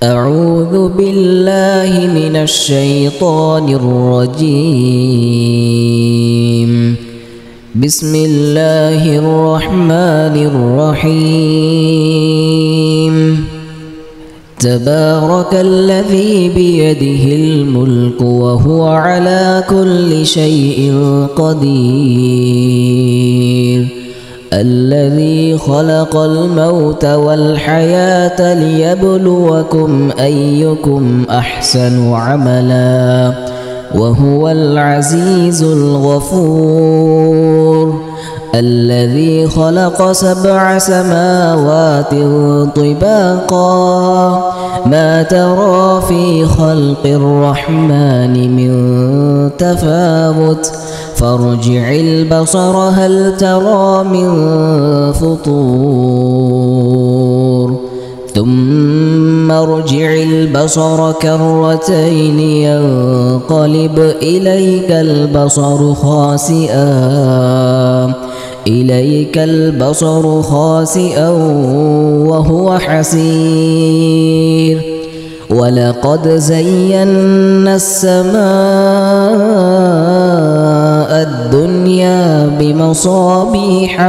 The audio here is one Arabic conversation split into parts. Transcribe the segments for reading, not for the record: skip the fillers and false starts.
أعوذ بالله من الشيطان الرجيم. بسم الله الرحمن الرحيم. تبارك الذي بيده الملك وهو على كل شيء قدير. الذي خلق الموت والحياة ليبلوكم أيكم أحسن عملا وهو العزيز الغفور. الذي خلق 7 سماوات طباقا ما ترى في خلق الرحمن من تفاوت فارجع البصر هل ترى من فطور ثم ارجع البصر كرتين ينقلب إليك البصر خاسئا وهو حسير. ولقد زينا السماء الدنيا بمصابيح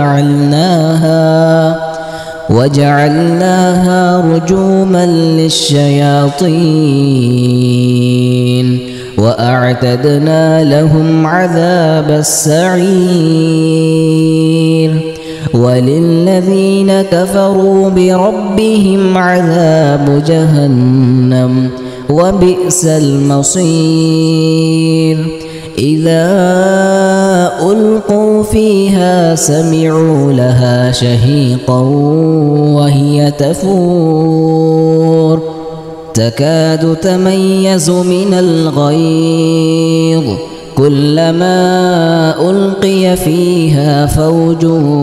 وجعلناها رجوما للشياطين وأعتدنا لهم عذاب السعير. وللذين كفروا بربهم عذاب جهنم وبئس المصير. إذا ألقوا فيها سمعوا لها شهيقا وهي تفور تكاد تميز من الغيظ كلما ألقي فيها فوج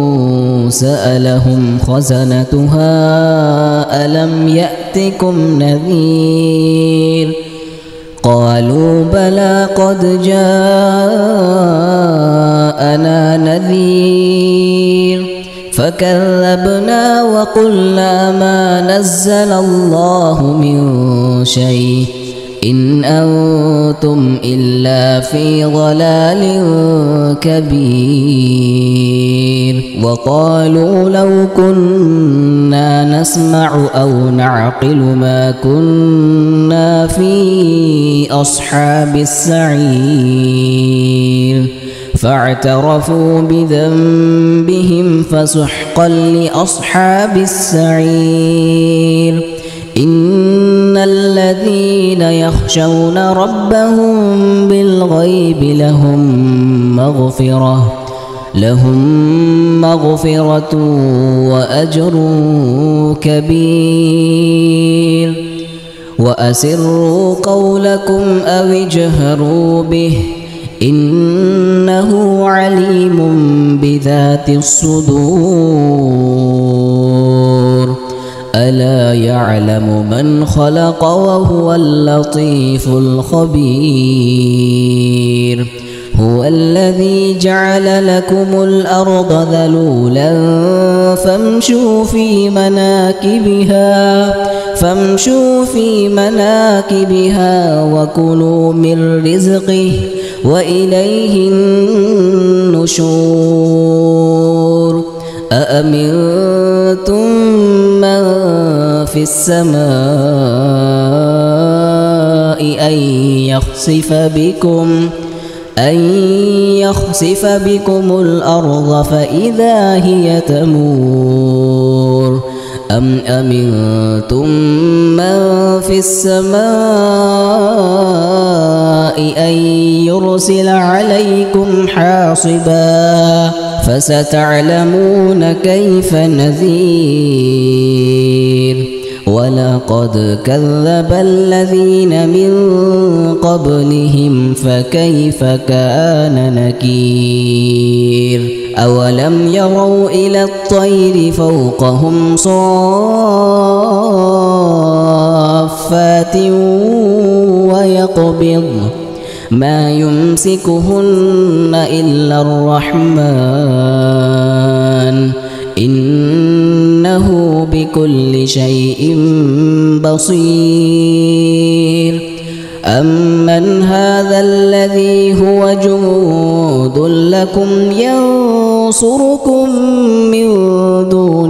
سألهم خزنتها ألم يأتكم نذير قالوا بلى قد جاءنا نذير فكذبنا وقلنا ما نزل الله من شيء إن أنتم إلا في ضلال كبير. وقالوا لو كنا نسمع أو نعقل ما كنا في أصحاب السعير فاعترفوا بذنبهم فسحقا لأصحاب السعير. إن الذين يخشون ربهم بالغيب لهم مغفرة وأجر كبير. وأسروا قولكم أو اجهروا به إنه عليم بذات الصدور. ألا يعلم من خلق وهو اللطيف الخبير. هو الذي جعل لكم الأرض ذلولا فامشوا في مناكبها وكلوا من رزقه وإليه النشور. أأمنتم من في السماء أن يخسف بكم الأرض فإذا هي تمور أم أمنتم من في السماء أن يرسل عليكم حاصبا فستعلمون كيف نذير. ولقد كذب الذين من قبلهم فكيف كان نكير. أولم يروا إلى الطير فوقهم صافات ويقبض ما يمسكهن إلا الرحمن إنه بكل شيء بصير أمن هذا الذي هو جند لكم ينصركم من دون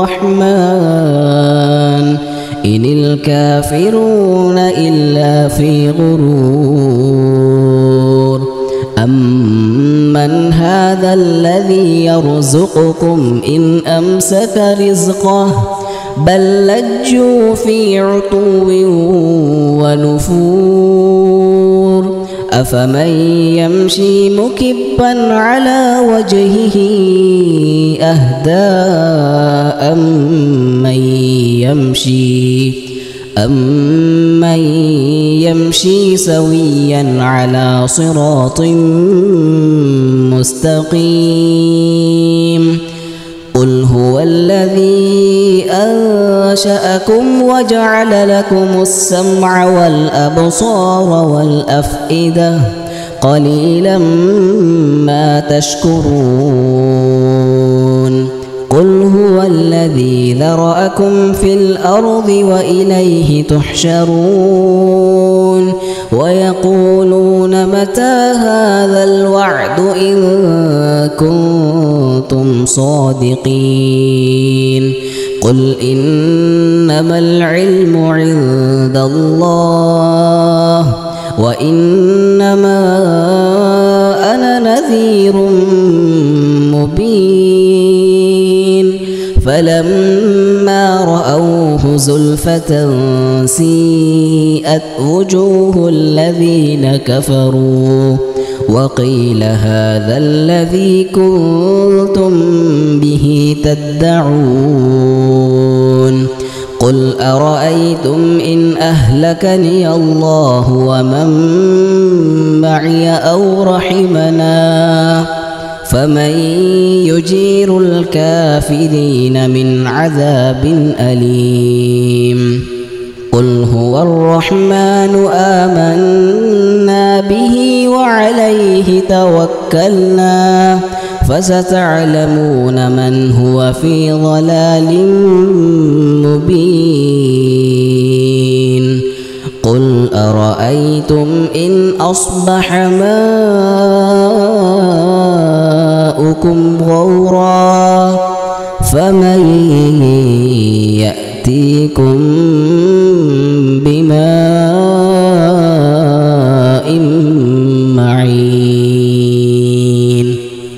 الرحمن إن الكافرون إلا في غرور أمن هذا الذي يرزقكم إن أمسك رزقه بل لجوا في عتو ونفور أفمن يمشي مكبا على وجهه أهدى أمن يمشي سويا على صراط مستقيم قل هو الذي أنشأكم وجعل لكم السمع والأبصار والأفئدة قليلا ما تشكرون قل هو الذي ذرأكم في الأرض وإليه تحشرون ويقولون متى هذا الوعد إن كنتم صادقين قل إنما العلم عند الله وإنما أنا نذير مبين فلما رأوه زلفة سيئت وجوه الذين كفروا وقيل هذا الذي كنتم به تدعون قل أرأيتم إن أهلكني الله ومن معي أو رحمنا فمن يجير الكافرين من عذاب أليم قل هو الرحمن آمنا به وعليه توكلنا فستعلمون من هو في ضلال مبين قل أرأيتم إن أصبح ماؤكم غورا فمن يأتيكم بماء معين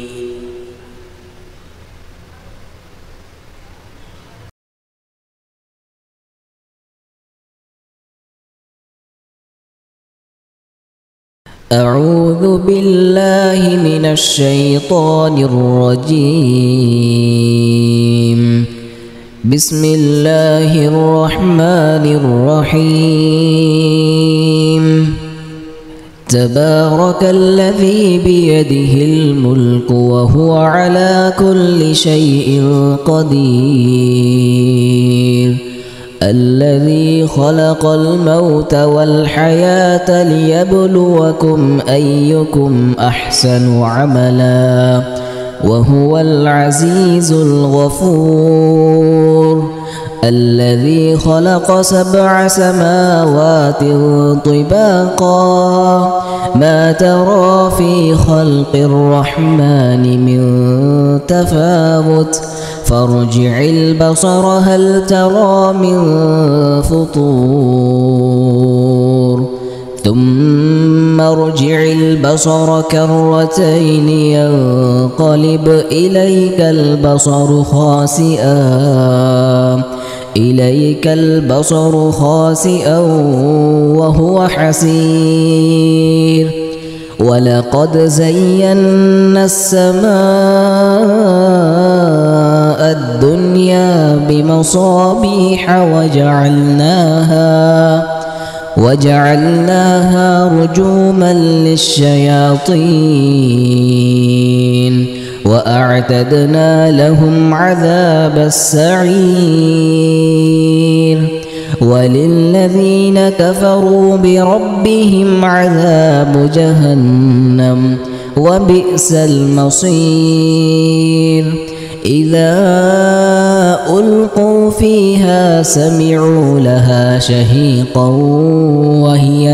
أعوذ بالله من الشيطان الرجيم بسم الله الرحمن الرحيم تبارك الذي بيده الملك وهو على كل شيء قدير الذي خلق الموت والحياة ليبلوكم أيكم أحسن عملا وهو العزيز الغفور الذي خلق 7 سماوات طباقا ما ترى في خلق الرحمن من تفاوت فارجع البصر هل ترى من فطور ثم ارجع البصر كرتين ينقلب إليك البصر خاسئا وهو حسير ولقد زينا السماء الدنيا بمصابيح وجعلناها رجوما للشياطين وأعتدنا لهم عذاب السعير وللذين كفروا بربهم عذاب جهنم وبئس المصير إذا ألقوا فيها سمعوا لها شهيقا وهي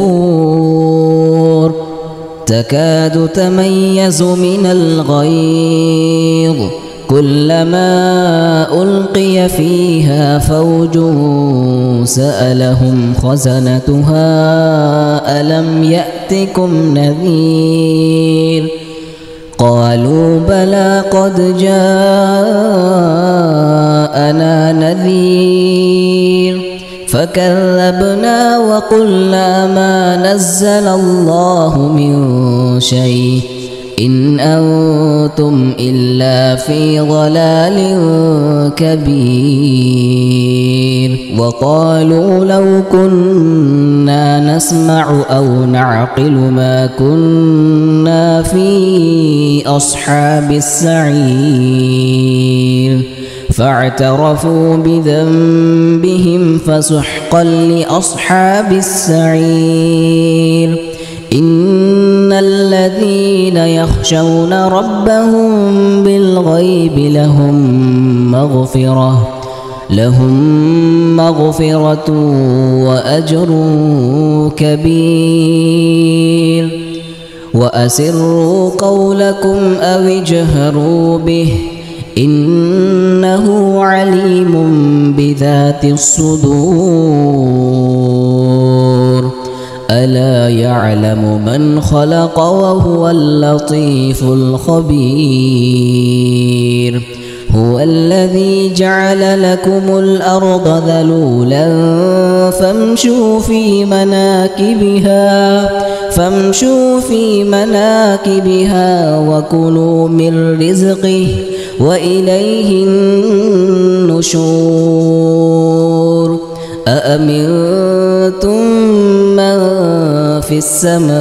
تفور تكاد تميز من الغيظ كلما ألقي فيها فوج سألهم خزنتها ألم يأتكم نذير قالوا بلى قد جاءنا نذير فكذبنا وقلنا ما نزل الله من شيء إن أنتم إلا في ضلال كبير وقالوا لو كنا نسمع أو نعقل ما كنا في أصحاب السعير فاعترفوا بذنبهم فسحقا لأصحاب السعير إن الذين يخشون ربهم بالغيب لهم مغفرة وأجر كبير وأسروا قولكم أو اجهروا به إنه عليم بذات الصدور ألا يعلم من خلق وهو اللطيف الخبير هو الذي جعل لكم الأرض ذلولا فامشوا في مناكبها وكلوا من رزقه وإليه النشور أأمنتم من في السماء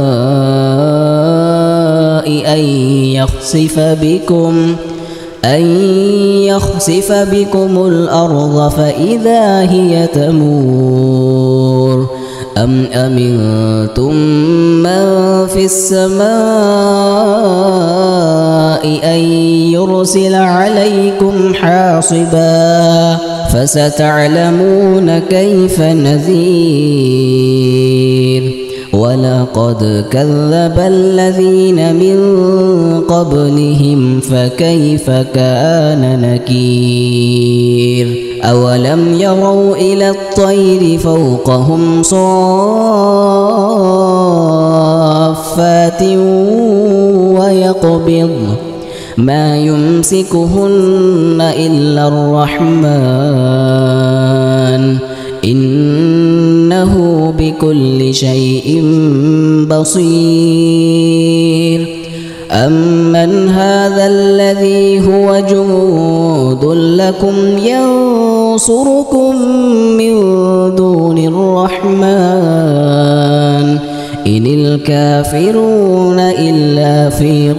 أن يخسف بكم الأرض فإذا هي تمور أم أمنتم من في السماء أن يرسل عليكم حاصبا فستعلمون كيف نذير ولقد كذب الذين من قبلهم فكيف كان نكير أولم يروا إلى الطير فوقهم صافات ويقبض ما يمسكهن إلا الرحمن إنه بكل شيء بصير أمن هذا الذي هو جند لكم ينصركم من دون الرحمن إن الكافرون إلا في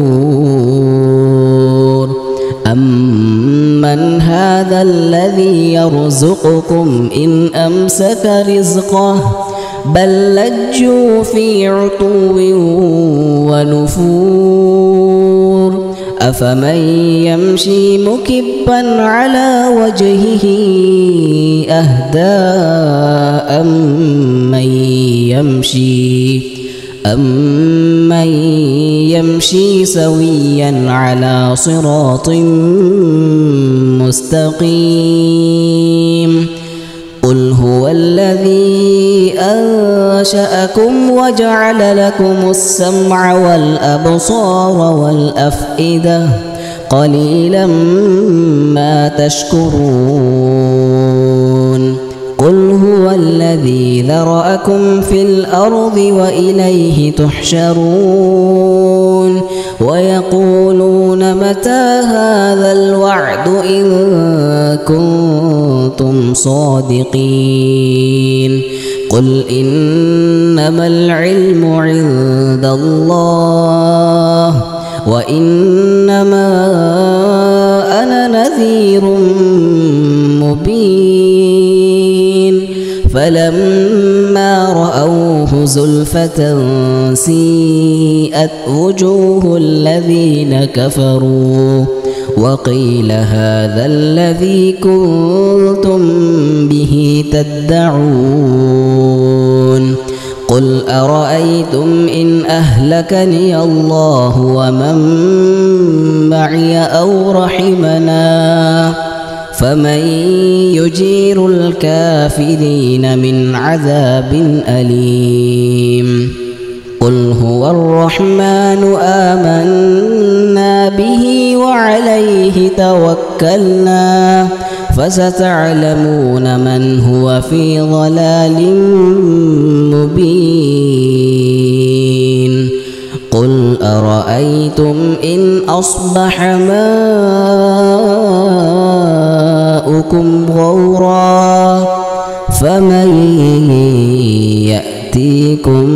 غرور أمن هذا الذي يرزقكم إن أمسك رزقه بل لجوا في عتو ونفور أفمن يمشي مكبا على وجهه أهدى أمن يمشي سويا على صراط مستقيم قل هو الذي أنشأكم وجعل لكم السمع والأبصار والأفئدة قليلا ما تشكرون قل هو الذي ذرأكم في الأرض وإليه تحشرون ويقولون متى هذا الوعد إن كنتم صادقين قل إنما العلم عند الله وإنما أنا نذير مبين فلما رأوه زلفة سيئت وجوه الذين كفروا وقيل هذا الذي كنتم به تدعون قل أرأيتم إن أهلكني الله ومن معي أو رحمنا فمن يجير الكافرين من عذاب أليم قل هو الرحمن آمنا به وعليه توكلنا فستعلمون من هو في ضلال مبين قل أرأيتم إن أصبح ماؤكم غورا فمن يأتيكم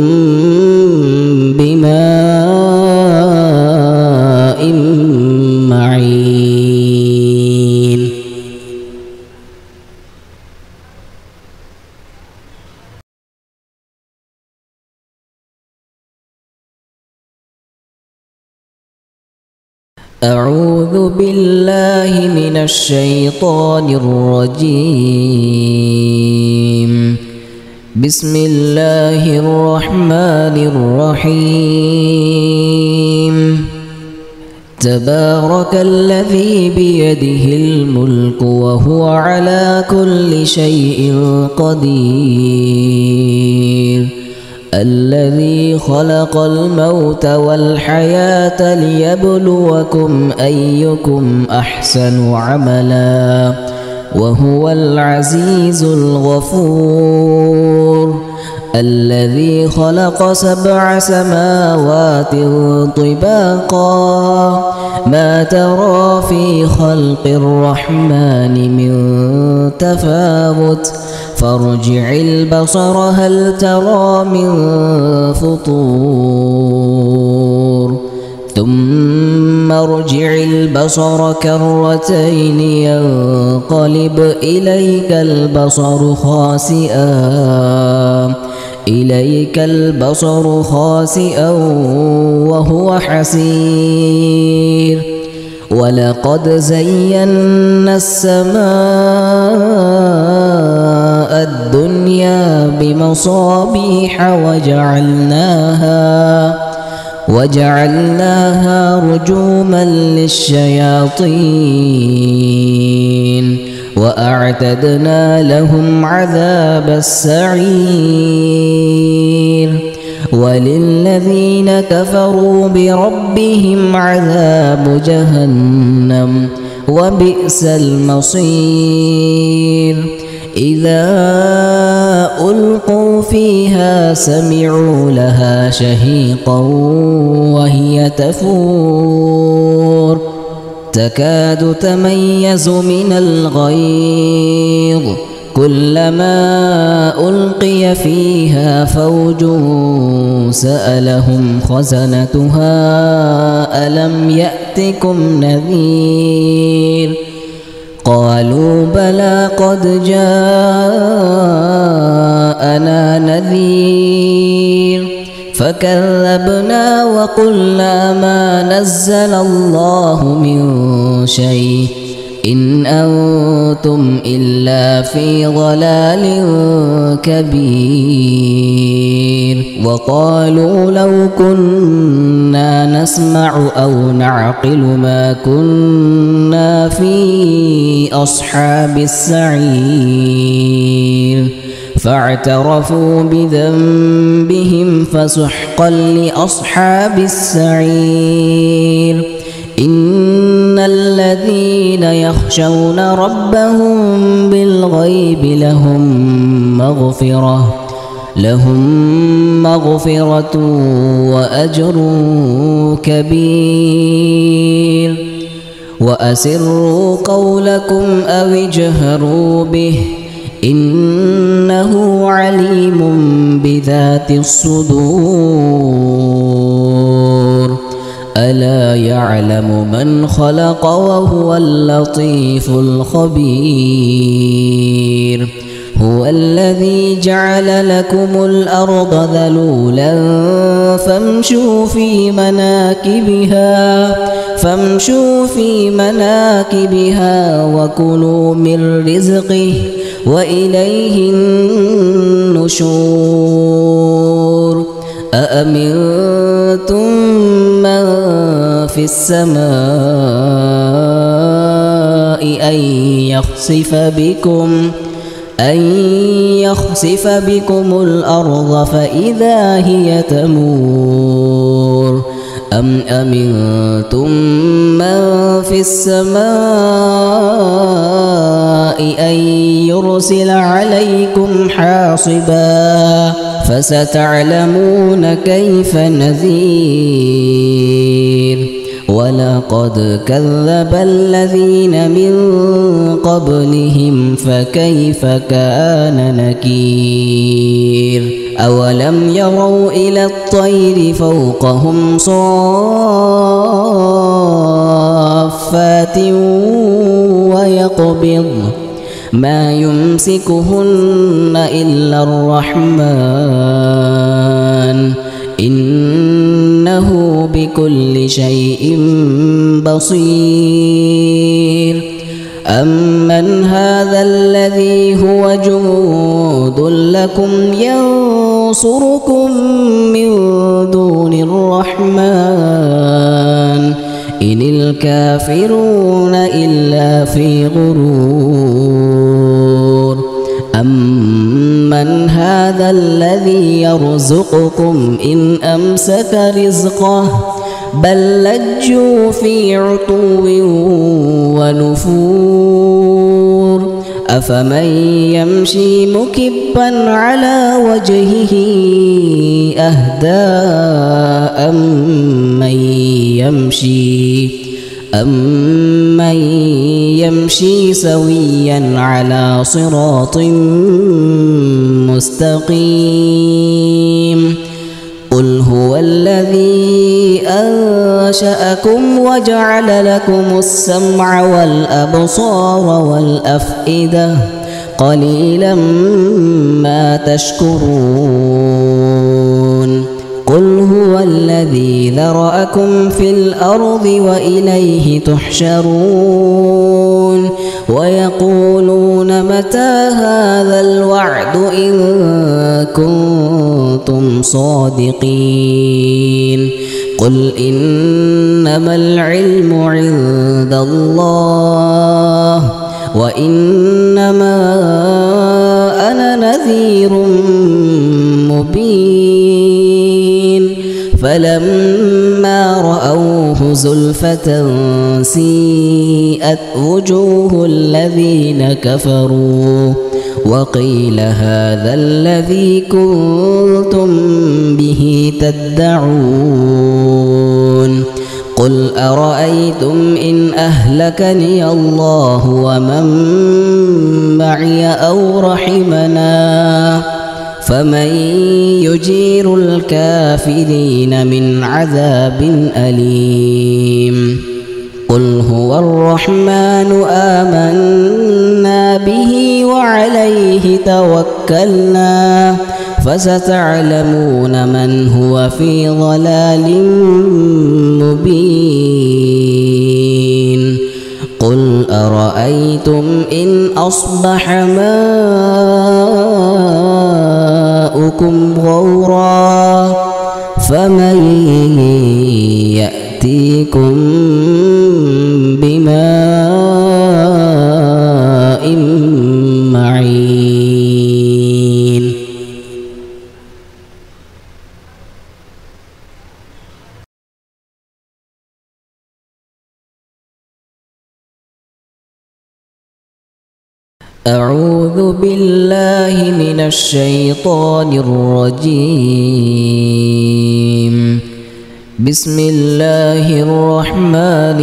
بماء معين أعوذ بالله من الشيطان الرجيم بسم الله الرحمن الرحيم تبارك الذي بيده الملك وهو على كل شيء قدير الذي خلق الموت والحياة ليبلوكم أيكم أحسن عملا وهو العزيز الغفور الذي خلق 7 سماوات طباقا ما ترى في خلق الرحمن من تفاوت فارجع البصر هل ترى من فطور ثم ارجع البصر كرتين ينقلب إليك البصر خاسئا وهو حسير ولقد زينا السماء الدنيا بمصابيح وجعلناها رجوما للشياطين وأعتدنا لهم عذاب السعير وللذين كفروا بربهم عذاب جهنم وبئس المصير إذا ألقوا فيها سمعوا لها شهيقا وهي تفور تكاد تميز من الغيظ كلما ألقي فيها فوج سألهم خزنتها ألم يأتكم نذير قالوا بلى قد جاءنا نذير فكذبنا وقلنا ما نزل الله من شيء إن أنتم إلا في ضلال كبير وقالوا لو كنا نسمع أو نعقل ما كنا في أصحاب السعير فاعترفوا بذنبهم فسحقا لأصحاب السعير إن الذين يخشون ربهم بالغيب لهم مغفرة وأجر كبير وأسروا قولكم أو اجهروا به إنه عليم بذات الصدور ألا يعلم من خلق وهو اللطيف الخبير هو الذي جعل لكم الأرض ذلولا فامشوا في مناكبها وكلوا من رزقه وإليه النشور أأمنتم من في السماء أن يخسف بكم الأرض فإذا هي تمور أم أمنتم من في السماء أن يرسل عليكم حاصبا فستعلمون كيف نذير ولقد كذب الذين من قبلهم فكيف كان نكير أولم يروا إلى الطير فوقهم صافات ويقبض ما يمسكهن إلا الرحمن إنه بكل شيء بصير أمن هذا الذي هو جند لكم ينصركم من دون الرحمن إن الكافرون إلا في غرور أمن هذا الذي يرزقكم إن أمسك رزقه بل لجوا في عتو ونفور أفمن يمشي مكبا على وجهه أهدى أمن يمشي سويا على صراط مستقيم قل هو الذي أنشأكم وجعل لكم السمع والأبصار والأفئدة قليلا ما تشكرون قل هو الذي ذرأكم في الأرض وإليه تحشرون ويقولون متى هذا الوعد إن كنتم صادقين قل إنما العلم عند الله وإنما أنا نذير مبين فلما رأوه زلفة سيئت وجوه الذين كفروا وقيل هذا الذي كنتم به تدعون قل أرأيتم إن أهلكني الله ومن معي أو رحمنا فمن يجير الكافرين من عذاب أليم قل هو الرحمن آمنا به وعليه توكلنا فستعلمون من هو في ضلال مبين قل أرأيتم إن أصبح ماؤكم غورا فمن يأتيكم بماء معين أعوذ بالله من الشيطان الرجيم بسم الله الرحمن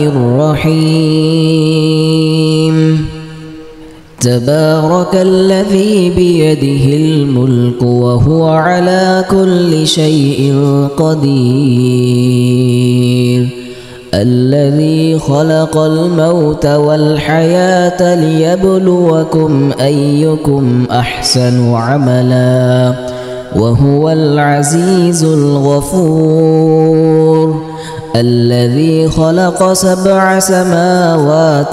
الرحيم تبارك الذي بيده الملك وهو على كل شيء قدير الذي خلق الموت والحياة ليبلوكم أيكم أحسن عملا وهو العزيز الغفور الذي خلق 7 سماوات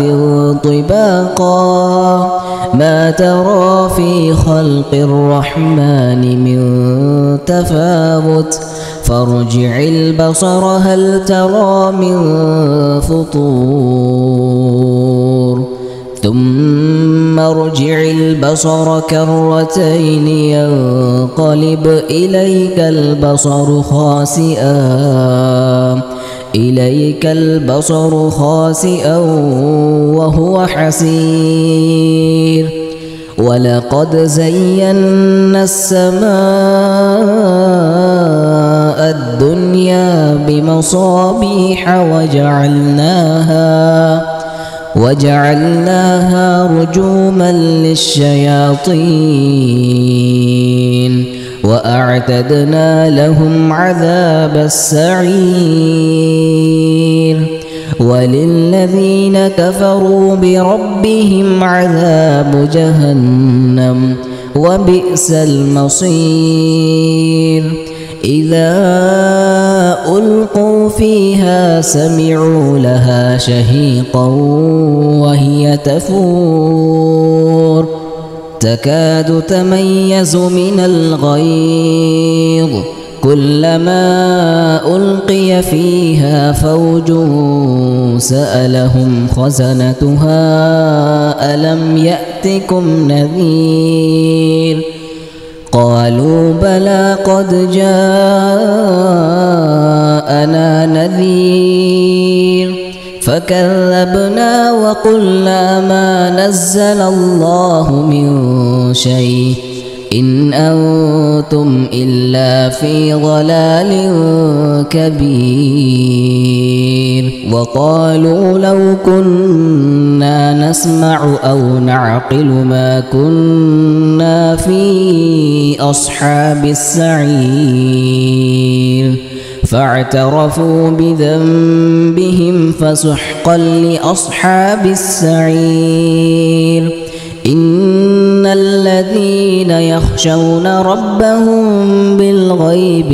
طباقا ما ترى في خلق الرحمن من تفاوت فارجع البصر هل ترى من فطور ثم ارجع البصر كرتين ينقلب إليك البصر خاسئا وهو حسير ولقد زينا السماء الدنيا بمصابيح وجعلناها رجوما للشياطين وأعتدنا لهم عذاب السعير وللذين كفروا بربهم عذاب جهنم وبئس المصير إذا ألقوا فيها سمعوا لها شهيقا وهي تفور تكاد تميز من الغيظ كلما ألقي فيها فوج سألهم خزنتها ألم يأتكم نذير قالوا بلى قد جاءنا نذير فكذبنا وقلنا ما نزل الله من شيء إن أنتم إلا في ضلال كبير وقالوا لو كنا نسمع أو نعقل ما كنا في أصحاب السعير فاعترفوا بذنبهم فسحقا لأصحاب السعير إن الذين يخشون ربهم بالغيب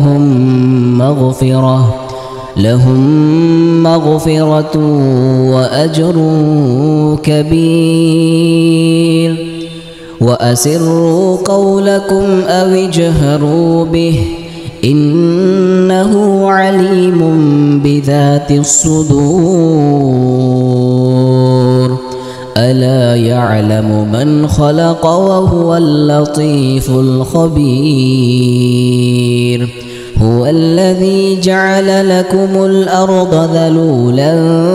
لهم مغفرة وأجر كبير وأسروا قولكم أو اجهروا به إنه عليم بذات الصدور ألا يعلم من خلق وهو اللطيف الخبير هو الذي جعل لكم الأرض ذلولا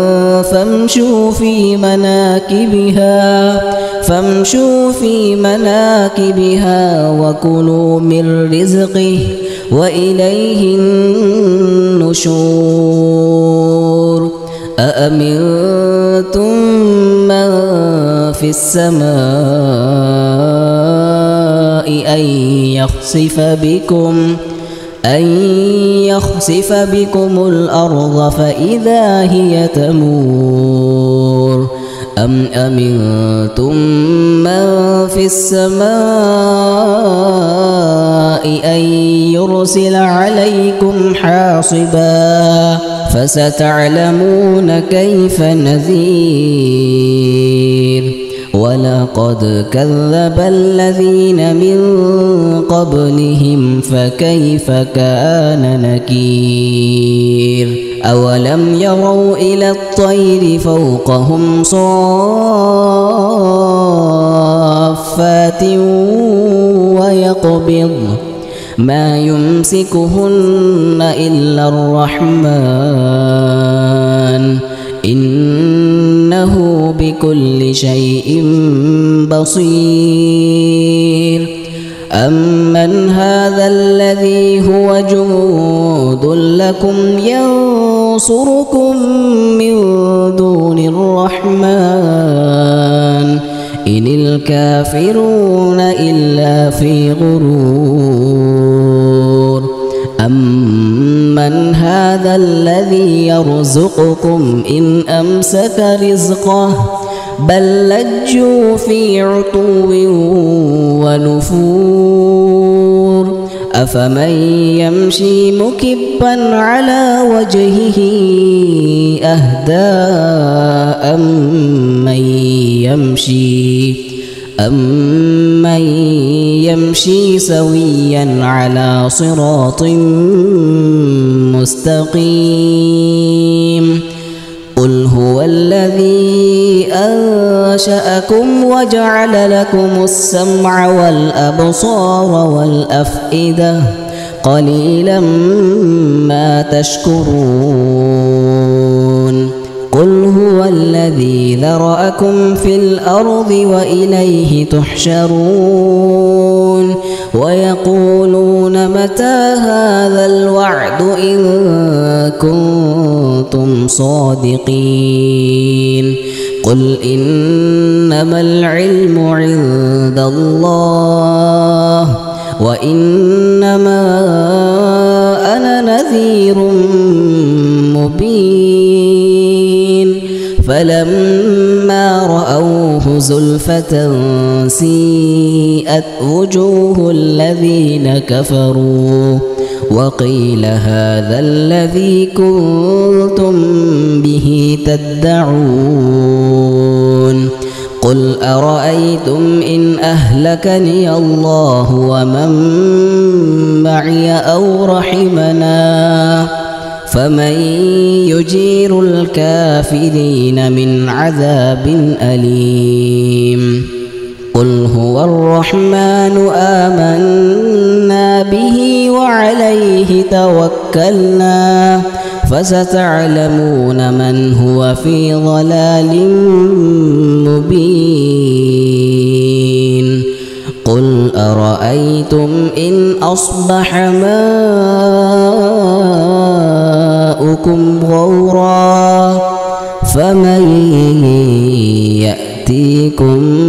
فامشوا في مناكبها وكلوا من رزقه وإليه النشور أأمنتم من في السماء أن يخسف بكم الأرض فإذا هي تمور أم أمنتم من في السماء أن يرسل عليكم حاصبا فستعلمون كيف نذير ولقد كذب الذين من قبلهم فكيف كان نكير أولم يروا إلى الطير فوقهم صافات ويقبض ما يمسكهن إلا الرحمن إنه بكل شيء بصير أمن هذا الذي هو جند لكم ينصركم من دون الرحمن إن الكافرون إلا في غرور أمن أمن هذا الذي يرزقكم إن أمسك رزقه بل لجوا في عتو ونفور أفمن يمشي مكبا على وجهه أهدى أمن يمشي سويا على صراط مستقيم قل هو الذي أنشأكم وجعل لكم السمع والأبصار والأفئدة قليلا ما تشكرون قل هو الذي ذرأكم في الأرض وإليه تحشرون ويقولون متى هذا الوعد إن كنتم صادقين قل إنما العلم عند الله وإنما أنا نذير مبين فلما رأوه زلفة سيئت وجوه الذين كفروا وقيل هذا الذي كنتم به تدعون قل أرأيتم إن أهلكني الله ومن معي أو رحمنا فمن يجير الكافرين من عذاب أليم قل هو الرحمن آمنا به وعليه توكلنا فستعلمون من هو في ضلال مبين قل أرأيتم إن أصبح ماؤكم غورا فمن يأتيكم